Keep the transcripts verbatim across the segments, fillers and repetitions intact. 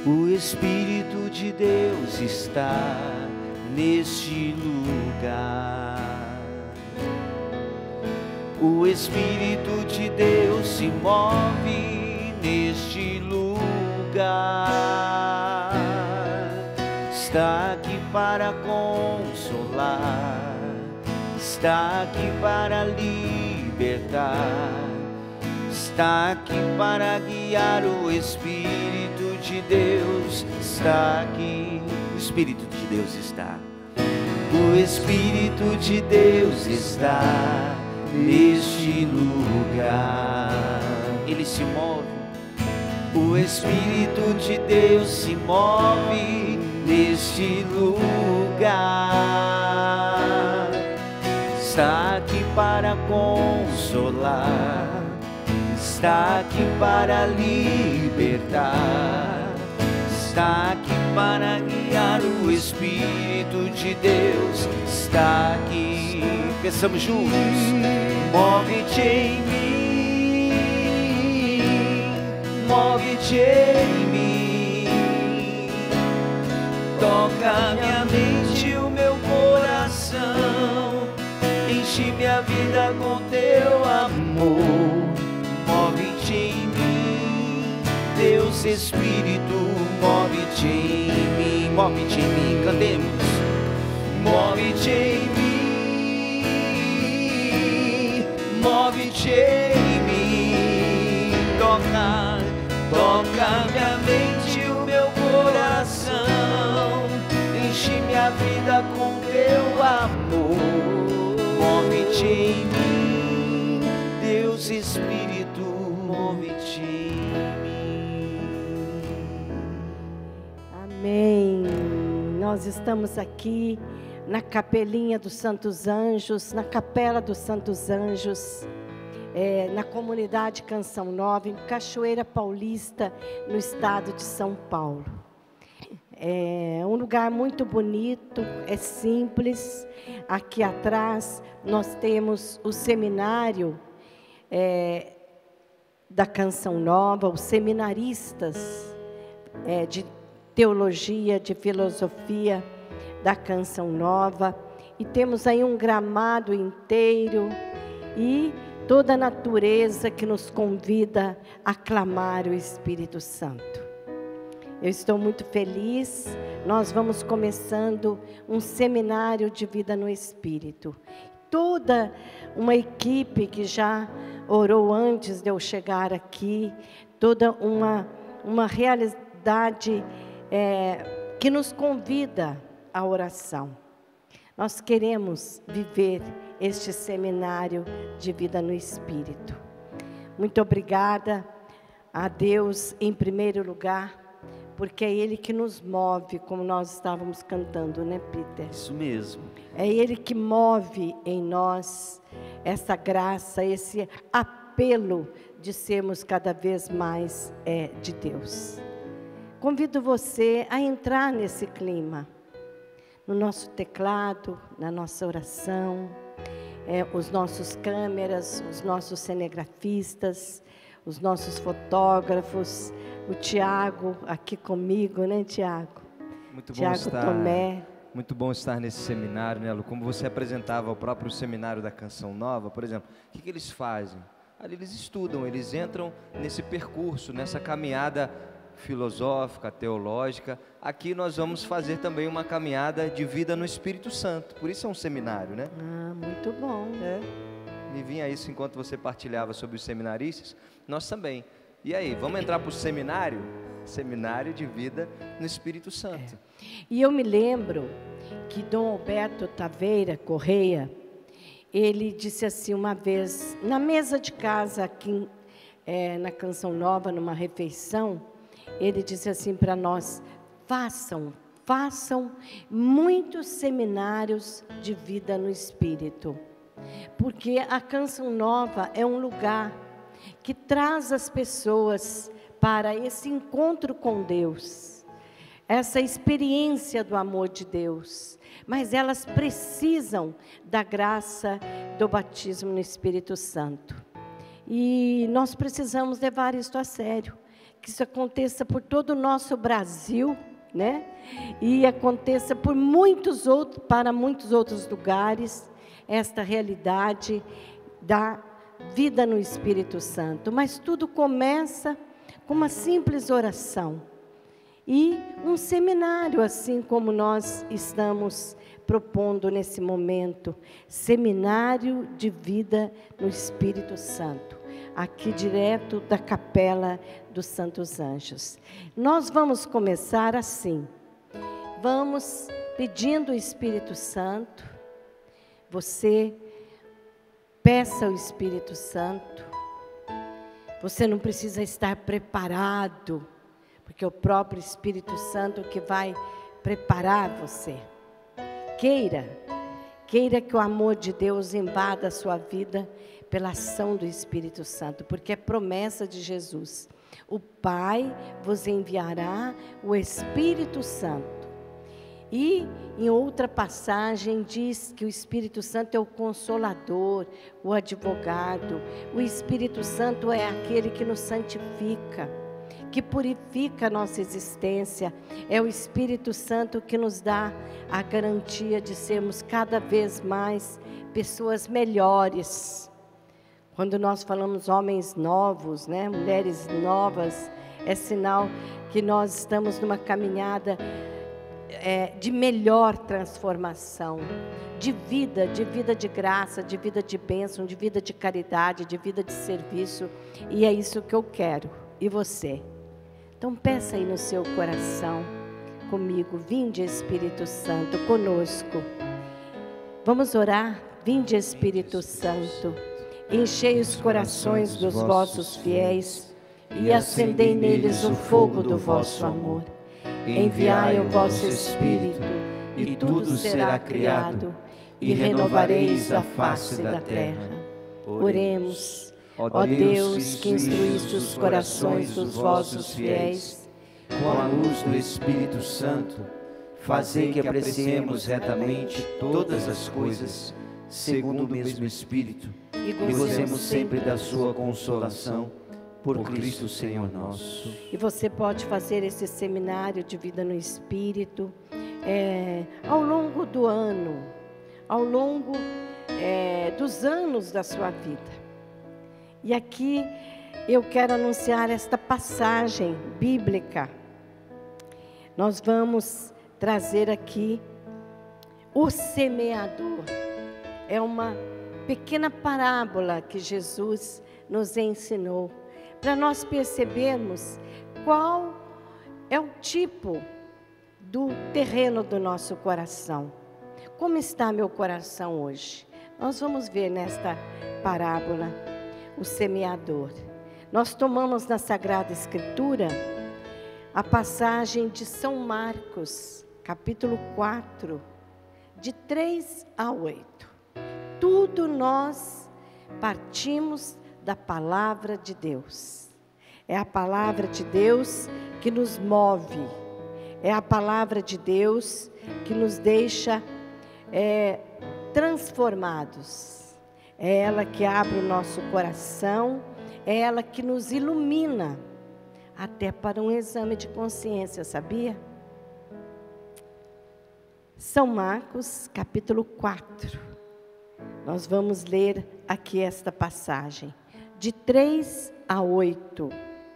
O Espírito de Deus está neste lugar. O Espírito de Deus se move neste lugar. Está aqui para consolar, está aqui para libertar, está aqui para guiar. O Espírito de Deus está aqui. O Espírito de Deus está. O Espírito de Deus está neste lugar. Ele se move. O Espírito de Deus se move neste lugar. Está aqui para consolar, está aqui para libertar, está aqui para guiar. O Espírito de Deus está aqui. Pensamos juntos. Move-te em mim, move-te em mim, toca minha mente e o meu coração, enche minha vida com teu amor. Move-te em mim, Deus Espírito, move-te em mim, move-te em mim, cantemos. Move-te em mim, move-te em mim, toca, toca minha mente e o meu coração, enche minha vida com teu amor. Move-te em mim, Deus Espírito, move-te em mim. Amém. Nós estamos aqui na capelinha dos Santos Anjos, na capela dos Santos Anjos, é, na comunidade Canção Nova, em Cachoeira Paulista, no estado de São Paulo. É um lugar muito bonito, é simples. Aqui atrás nós temos o seminário é, da Canção Nova, os seminaristas é, de teologia, de filosofia da Canção Nova, e temos aí um gramado inteiro e toda a natureza que nos convida a clamar o Espírito Santo. Eu estou muito feliz. Nós vamos começando um seminário de vida no Espírito. Toda uma equipe que já orou antes de eu chegar aqui, toda uma, uma realidade é, que nos convida a oração. Nós queremos viver este seminário de vida no Espírito. Muito obrigada a Deus em primeiro lugar, porque é Ele que nos move, como nós estávamos cantando, né, Peter? Isso mesmo. É Ele que move em nós essa graça, esse apelo de sermos cada vez mais é, de Deus. Convido você a entrar nesse clima, no nosso teclado, na nossa oração, é, os nossos câmeras, os nossos cinegrafistas, os nossos fotógrafos, o Tiago aqui comigo, né, Tiago? Muito bom Tiago estar, Tomé. Muito bom estar nesse seminário, né, Lu? Como você apresentava o próprio seminário da Canção Nova, por exemplo, o que, que eles fazem? Ali eles estudam, eles entram nesse percurso, nessa caminhada filosófica, teológica. Aqui nós vamos fazer também uma caminhada de vida no Espírito Santo. Por isso é um seminário, né? Ah, muito bom. É. Me vinha isso enquanto você partilhava sobre os seminaristas. Nós também. E aí, vamos entrar para o seminário? Seminário de vida no Espírito Santo. É. E eu me lembro que Dom Alberto Taveira Correia, ele disse assim uma vez, na mesa de casa aqui é, na Canção Nova, numa refeição, ele disse assim para nós: façam, façam muitos seminários de vida no Espírito, porque a Canção Nova é um lugar que traz as pessoas para esse encontro com Deus, essa experiência do amor de Deus, mas elas precisam da graça do batismo no Espírito Santo. E nós precisamos levar isso a sério, que isso aconteça por todo o nosso Brasil, né? E aconteça por muitos outros, para muitos outros lugares, esta realidade da vida no Espírito Santo. Mas tudo começa com uma simples oração e um seminário, assim como nós estamos propondo nesse momento, seminário de vida no Espírito Santo, aqui direto da Capela dos Santos Anjos. Nós vamos começar assim, vamos pedindo o Espírito Santo, você peça o Espírito Santo, você não precisa estar preparado, porque é o próprio Espírito Santo que vai preparar você. Queira, queira que o amor de Deus invada a sua vida pela ação do Espírito Santo, porque é promessa de Jesus. O Pai vos enviará o Espírito Santo. E em outra passagem diz que o Espírito Santo é o consolador, o advogado. O Espírito Santo é aquele que nos santifica, que purifica a nossa existência. É o Espírito Santo que nos dá a garantia de sermos cada vez mais pessoas melhores. Quando nós falamos homens novos, né, mulheres novas, é sinal que nós estamos numa caminhada é, de melhor transformação, de vida, de vida de graça, de vida de bênção, de vida de caridade, de vida de serviço. E é isso que eu quero. E você? Então peça aí no seu coração comigo, vinde Espírito Santo conosco. Vamos orar? Vinde Espírito Santo, enchei os corações dos vossos fiéis e acendei neles o fogo do vosso amor. Enviai o vosso Espírito e tudo será criado e renovareis a face da terra. Oremos. Ó Deus, que instruíste os corações dos vossos fiéis, com a luz do Espírito Santo, fazei que apreciemos retamente todas as coisas, segundo o mesmo Espírito, e gozemos sempre da sua consolação, por Cristo Senhor nosso. E você pode fazer esse seminário de vida no Espírito é, ao longo do ano, ao longo é, dos anos da sua vida. E aqui eu quero anunciar esta passagem bíblica. Nós vamos trazer aqui o semeador. É uma pequena parábola que Jesus nos ensinou, para nós percebermos qual é o tipo do terreno do nosso coração. Como está meu coração hoje? Nós vamos ver nesta parábola o semeador. Nós tomamos na Sagrada Escritura a passagem de São Marcos, capítulo quatro, de três a oito. Tudo nós partimos da palavra de Deus. É a palavra de Deus que nos move. É a palavra de Deus que nos deixa é, transformados. É ela que abre o nosso coração, é ela que nos ilumina, até para um exame de consciência, sabia? São Marcos, capítulo quatro. Nós vamos ler aqui esta passagem, de três a oito.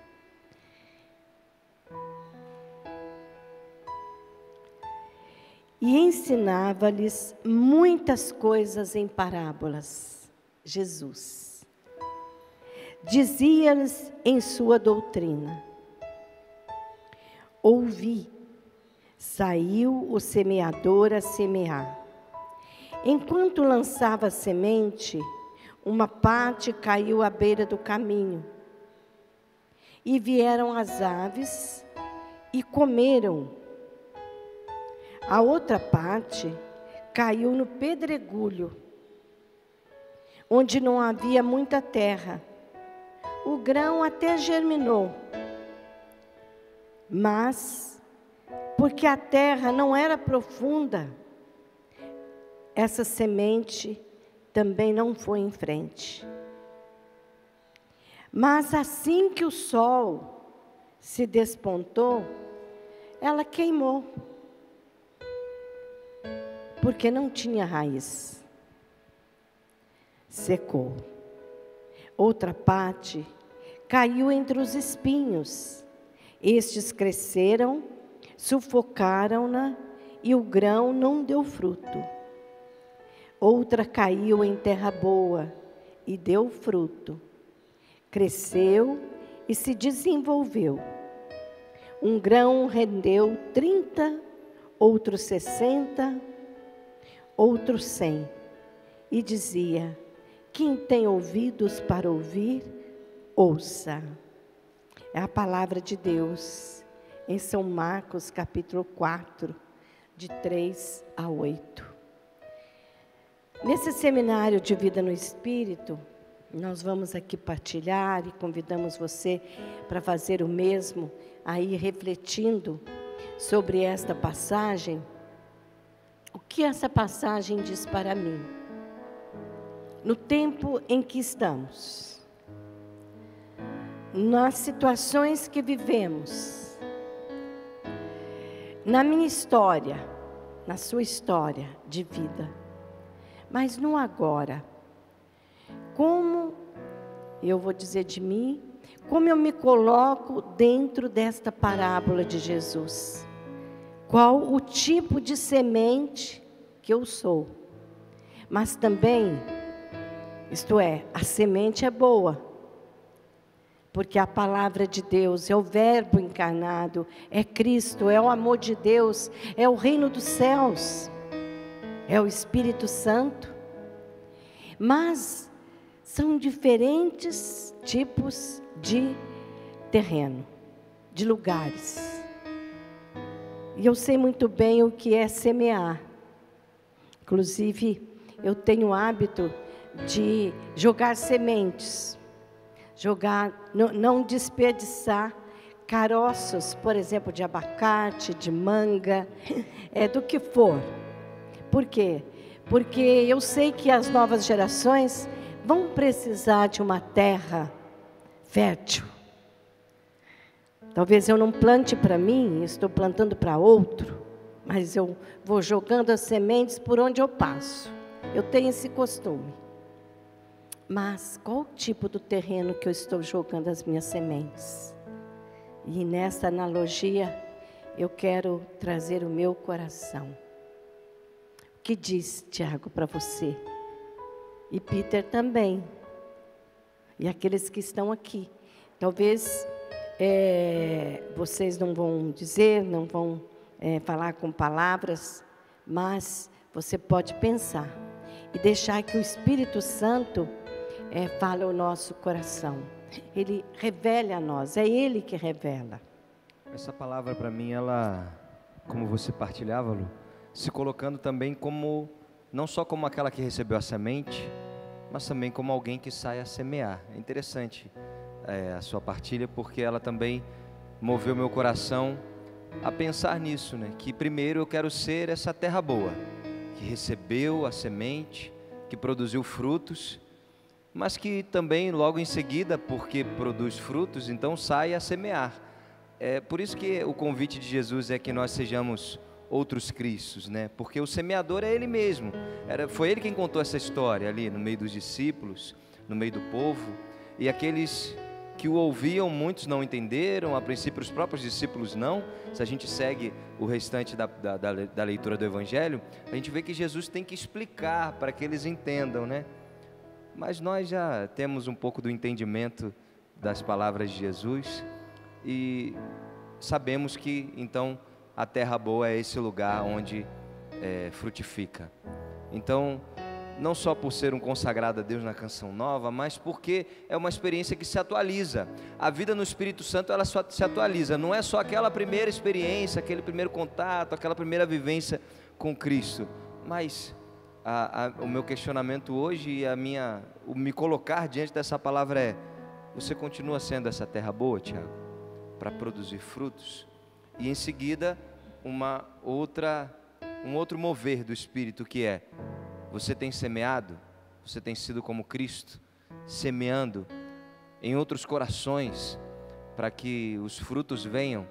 E ensinava-lhes muitas coisas em parábolas. Jesus dizia-lhes em sua doutrina: ouvi, saiu o semeador a semear. Enquanto lançava a semente, uma parte caiu à beira do caminho, e vieram as aves e comeram. A outra parte caiu no pedregulho, onde não havia muita terra. O grão até germinou, mas, porque a terra não era profunda, essa semente também não foi em frente. Mas assim que o sol se despontou, ela queimou, porque não tinha raiz. Secou. Outra parte caiu entre os espinhos. Estes cresceram, sufocaram-na, e o grão não deu fruto. Outra caiu em terra boa e deu fruto. Cresceu e se desenvolveu. Um grão rendeu trinta, outro sessenta, outro cem. E dizia: quem tem ouvidos para ouvir, ouça. É a palavra de Deus em São Marcos, capítulo quatro, de três a oito. Nesse seminário de vida no Espírito, nós vamos aqui partilhar e convidamos você para fazer o mesmo, aí refletindo sobre esta passagem. O que essa passagem diz para mim? No tempo em que estamos, nas situações que vivemos, na minha história, na sua história de vida, mas no agora, como eu vou dizer de mim, como eu me coloco dentro desta parábola de Jesus? Qual o tipo de semente que eu sou? Mas também, isto é, a semente é boa, porque a palavra de Deus é o Verbo encarnado, é Cristo, é o amor de Deus, é o reino dos céus, é o Espírito Santo. Mas são diferentes tipos de terreno, de lugares. E eu sei muito bem o que é semear. Inclusive, eu tenho o hábito de jogar sementes, jogar, não, não desperdiçar caroços, por exemplo, de abacate, de manga, é, do que for. Por quê? Porque eu sei que as novas gerações vão precisar de uma terra fértil. Talvez eu não plante para mim, estou plantando para outro, mas eu vou jogando as sementes por onde eu passo. Eu tenho esse costume. Mas qual o tipo do terreno que eu estou jogando as minhas sementes? E nessa analogia, eu quero trazer o meu coração. O que diz Tiago para você? E Peter também. E aqueles que estão aqui. Talvez é, vocês não vão dizer, não vão é, falar com palavras, mas você pode pensar e deixar que o Espírito Santo é, fale ao nosso coração. Ele revela a nós, é Ele que revela. Essa palavra para mim, ela, como você partilhava, Lu, se colocando também como, não só como aquela que recebeu a semente, mas também como alguém que sai a semear. É interessante é, a sua partilha, porque ela também moveu meu coração a pensar nisso, né? Que primeiro eu quero ser essa terra boa, que recebeu a semente, que produziu frutos, mas que também logo em seguida, porque produz frutos, então sai a semear. É por isso que o convite de Jesus é que nós sejamos outros Cristos, né? Porque o semeador é Ele mesmo. Era, foi Ele quem contou essa história ali no meio dos discípulos, no meio do povo, e aqueles que o ouviam, muitos não entenderam, a princípio os próprios discípulos não. Se a gente segue o restante da, da, da, da leitura do Evangelho, a gente vê que Jesus tem que explicar para que eles entendam, né? Mas nós já temos um pouco do entendimento das palavras de Jesus e sabemos que então a terra boa é esse lugar onde é, frutifica. Então, não só por ser um consagrado a Deus na Canção Nova, mas porque é uma experiência que se atualiza. A vida no Espírito Santo, ela só se atualiza. Não é só aquela primeira experiência, aquele primeiro contato, aquela primeira vivência com Cristo. Mas a, a, o meu questionamento hoje e a minha, o me colocar diante dessa palavra é: você continua sendo essa terra boa, Tiago, para produzir frutos? E em seguida, uma outra, um outro mover do Espírito, que é: você tem semeado, você tem sido como Cristo, semeando em outros corações, para que os frutos venham.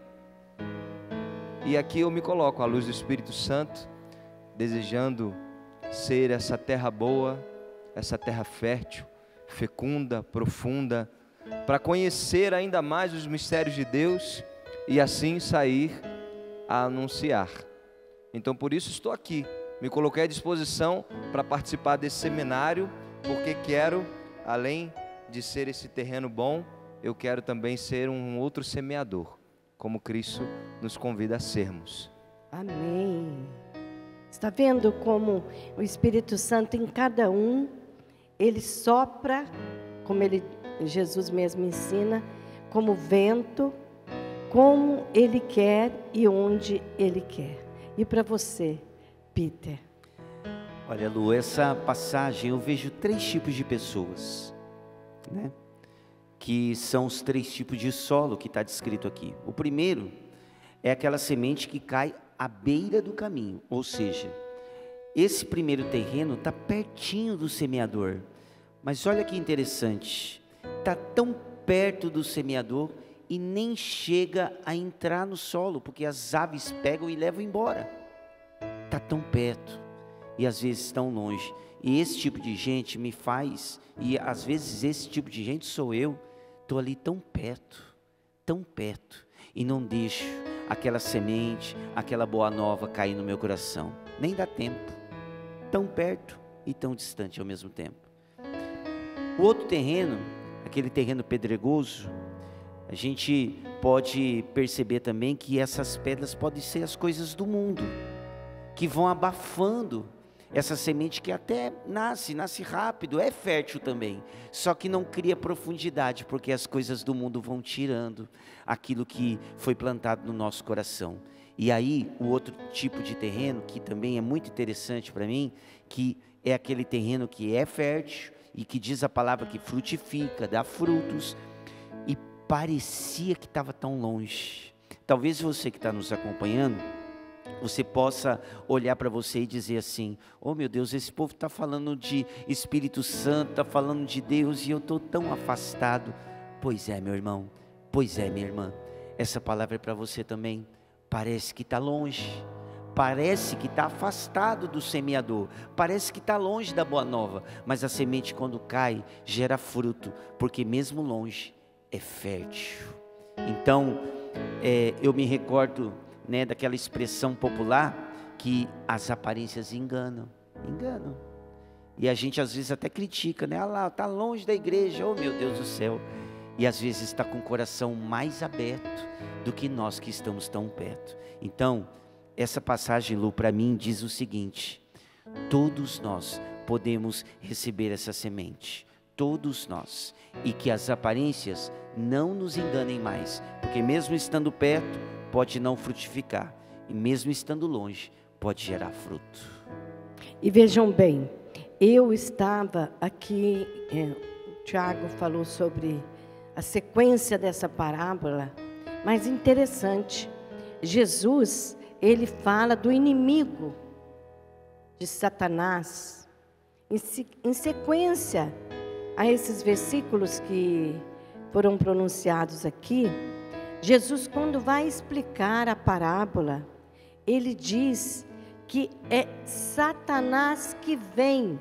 E aqui eu me coloco à luz do Espírito Santo, desejando ser essa terra boa, essa terra fértil, fecunda, profunda, para conhecer ainda mais os mistérios de Deus e assim sair a anunciar. Então por isso estou aqui, me coloquei à disposição para participar desse seminário, porque quero, além de ser esse terreno bom, eu quero também ser um outro semeador, como Cristo nos convida a sermos. Amém. Está vendo como o Espírito Santo em cada um, ele sopra, como ele, Jesus mesmo ensina, como vento, como ele quer e onde ele quer. E para você, Peter? Olha, Lu, essa passagem eu vejo três tipos de pessoas, né? Que são os três tipos de solo que está descrito aqui. O primeiro é aquela semente que cai à beira do caminho, ou seja, esse primeiro terreno está pertinho do semeador, mas olha que interessante, está tão perto do semeador e nem chega a entrar no solo, porque as aves pegam e levam embora. Está tão perto e às vezes tão longe. E esse tipo de gente me faz, e às vezes esse tipo de gente sou eu, estou ali tão perto, tão perto, e não deixo aquela semente, aquela boa nova cair no meu coração. Nem dá tempo, tão perto e tão distante ao mesmo tempo. O outro terreno, aquele terreno pedregoso, a gente pode perceber também que essas pedras podem ser as coisas do mundo, que vão abafando essa semente que até nasce, nasce rápido, é fértil também, só que não cria profundidade, porque as coisas do mundo vão tirando aquilo que foi plantado no nosso coração. E aí, o outro tipo de terreno, que também é muito interessante para mim, que é aquele terreno que é fértil, e que diz a palavra que frutifica, dá frutos, e parecia que estava tão longe. Talvez você que está nos acompanhando, você possa olhar para você e dizer assim: oh meu Deus, esse povo está falando de Espírito Santo, está falando de Deus, e eu estou tão afastado. Pois é, meu irmão, pois é, minha irmã, essa palavra é para você também. Parece que está longe, parece que está afastado do semeador, parece que está longe da boa nova, mas a semente quando cai, gera fruto, porque mesmo longe, é fértil. Então, é, eu me recordo, né, daquela expressão popular, que as aparências enganam, enganam, e a gente às vezes até critica, né, ah lá, está longe da igreja, oh meu Deus do céu, e às vezes está com o coração mais aberto do que nós que estamos tão perto. Então, essa passagem, Lu, para mim diz o seguinte: todos nós podemos receber essa semente, todos nós, e que as aparências não nos enganem mais, porque mesmo estando perto, pode não frutificar, e mesmo estando longe, pode gerar fruto. E vejam bem, eu estava aqui, é, o Tiago falou sobre a sequência dessa parábola, mas interessante, Jesus, ele fala do inimigo de Satanás, em, em sequência a esses versículos que foram pronunciados aqui. Jesus, quando vai explicar a parábola, ele diz que é Satanás que vem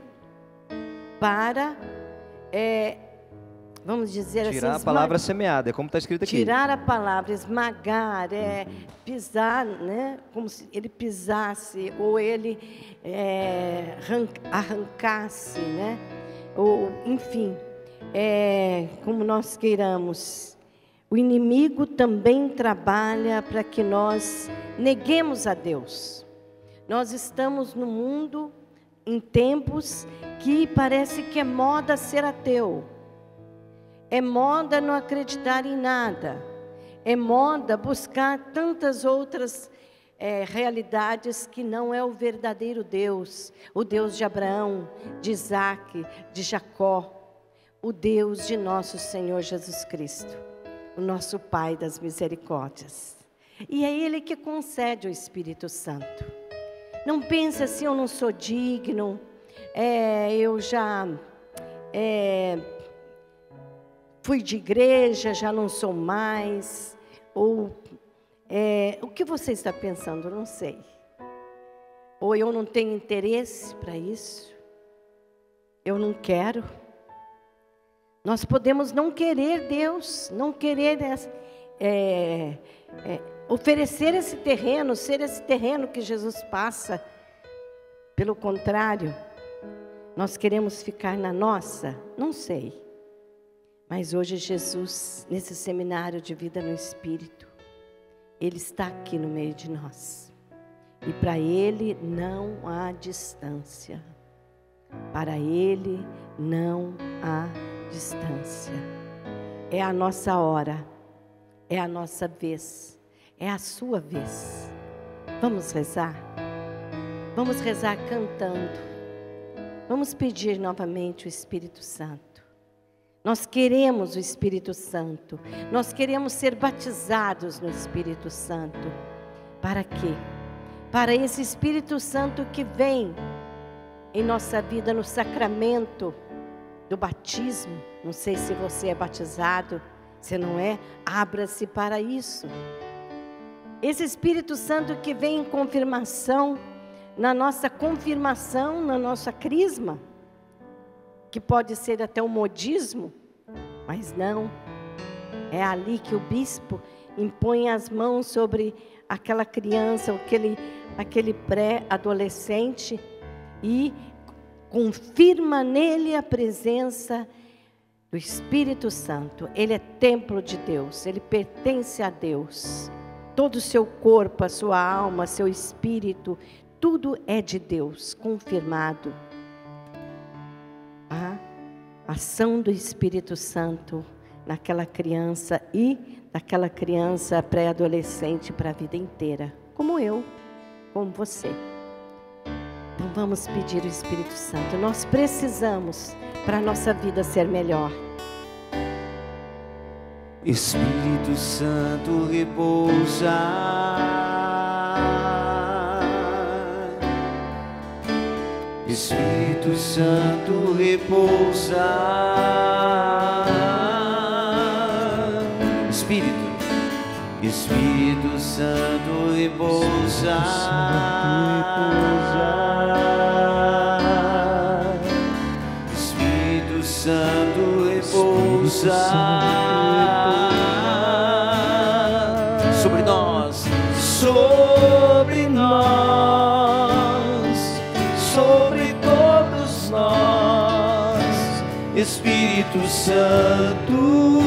para, é, vamos dizer tirar assim, tirar a palavra semeada, é como está escrito aqui. Tirar a palavra, esmagar, é, pisar, né? Como se ele pisasse, ou ele é, arrancasse, né? Ou, enfim, é, como nós queiramos. O inimigo também trabalha para que nós neguemos a Deus. Nós estamos no mundo, em tempos que parece que é moda ser ateu. É moda não acreditar em nada. É moda buscar tantas outras é, realidades que não é o verdadeiro Deus. O Deus de Abraão, de Isaac, de Jacó. O Deus de nosso Senhor Jesus Cristo. O nosso Pai das misericórdias. E é Ele que concede o Espírito Santo. Não pense assim, eu não sou digno, é, eu já... É, fui de igreja, já não sou mais. Ou é, o que você está pensando? Não sei. Ou eu não tenho interesse para isso. Eu não quero. Nós podemos não querer Deus, não querer é, é, oferecer esse terreno, ser esse terreno que Jesus passa. Pelo contrário, nós queremos ficar na nossa? Não sei. Mas hoje Jesus, nesse seminário de vida no Espírito, Ele está aqui no meio de nós. E para Ele não há distância. Para Ele não há distância. É a nossa hora. É a nossa vez. É a sua vez. Vamos rezar? Vamos rezar cantando. Vamos pedir novamente o Espírito Santo. Nós queremos o Espírito Santo. Nós queremos ser batizados no Espírito Santo. Para quê? Para esse Espírito Santo que vem em nossa vida no sacramento do batismo. Não sei se você é batizado, se não é, abra-se para isso. Esse Espírito Santo que vem em confirmação, na nossa confirmação, na nossa crisma, que pode ser até um modismo, mas não. É ali que o bispo impõe as mãos sobre aquela criança, aquele, aquele pré-adolescente e confirma nele a presença do Espírito Santo. Ele é templo de Deus, ele pertence a Deus. Todo o seu corpo, a sua alma, seu espírito, tudo é de Deus, confirmado. A ação do Espírito Santo naquela criança e daquela criança pré-adolescente para a vida inteira, como eu, como você. Então vamos pedir o Espírito Santo. Nós precisamos para a nossa vida ser melhor. Espírito Santo repousa. Espírito Santo repousa. Espírito, Espírito Santo repousa. Espírito Santo repousa sobre nós, sobre nós, sobre todos nós. Espírito Santo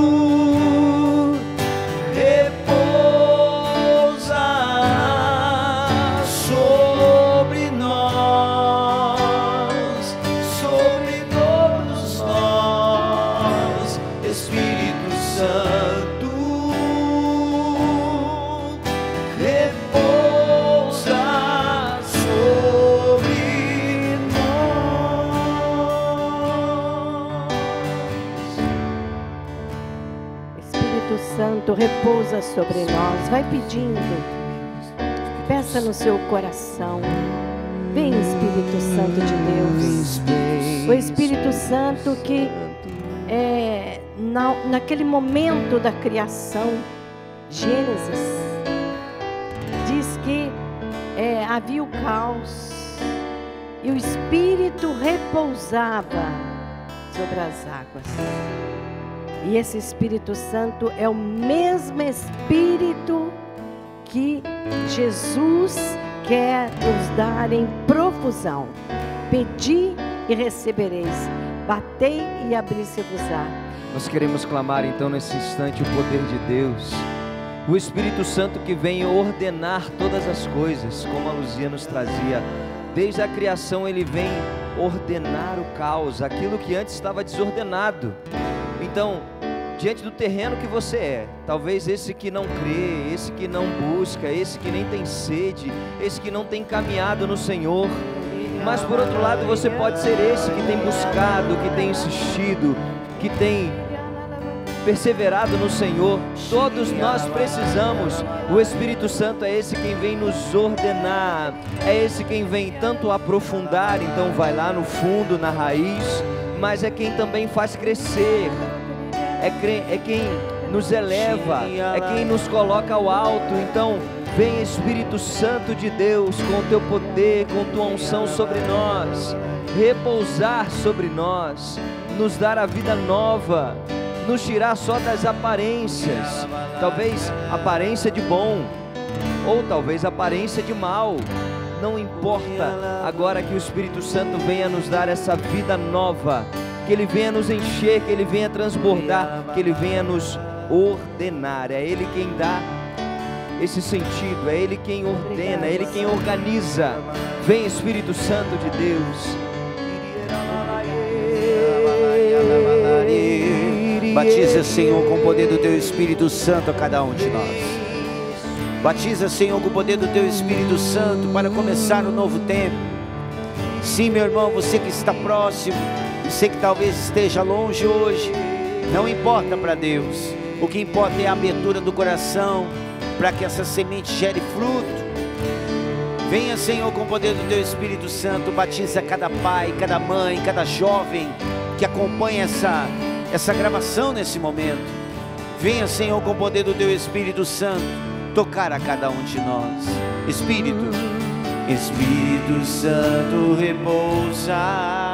Santo repousa sobre nós. Vai pedindo, peça no seu coração. Vem, Espírito Santo de Deus, o Espírito Santo que é, na, naquele momento da criação, Gênesis diz que é, havia o caos e o Espírito repousava sobre as águas. E esse Espírito Santo é o mesmo Espírito que Jesus quer nos dar em profusão. Pedi e recebereis, batei e abri-se-vos-á. Nós queremos clamar então nesse instante o poder de Deus, o Espírito Santo que vem ordenar todas as coisas, como a Luzia nos trazia. Desde a criação ele vem ordenar o caos, aquilo que antes estava desordenado. Então, diante do terreno que você é, talvez esse que não crê, esse que não busca, esse que nem tem sede, esse que não tem caminhado no Senhor, mas por outro lado você pode ser esse que tem buscado, que tem insistido, que tem perseverado no Senhor. Todos nós precisamos. O Espírito Santo é esse quem vem nos ordenar, é esse quem vem tanto aprofundar, então vai lá no fundo, na raiz, mas é quem também faz crescer. é, é quem nos eleva, é quem nos coloca ao alto. Então, vem Espírito Santo de Deus com teu poder, com tua unção sobre nós, repousar sobre nós, nos dar a vida nova, nos tirar só das aparências, talvez aparência de bom, ou talvez aparência de mal, não importa, agora que o Espírito Santo venha nos dar essa vida nova, que Ele venha nos encher, que Ele venha transbordar, que Ele venha nos ordenar. É Ele quem dá esse sentido, é Ele quem ordena, é Ele quem organiza. Vem Espírito Santo de Deus. Batiza, Senhor, com o poder do Teu Espírito Santo a cada um de nós. Batiza, Senhor, com o poder do Teu Espírito Santo para começar um novo tempo. Sim, meu irmão, você que está próximo, você que talvez esteja longe hoje, não importa para Deus. O que importa é a abertura do coração para que essa semente gere fruto. Venha, Senhor, com o poder do Teu Espírito Santo. Batiza cada pai, cada mãe, cada jovem que acompanha essa, essa gravação nesse momento. Venha, Senhor, com o poder do Teu Espírito Santo tocar a cada um de nós. Espírito, Espírito Santo repousa.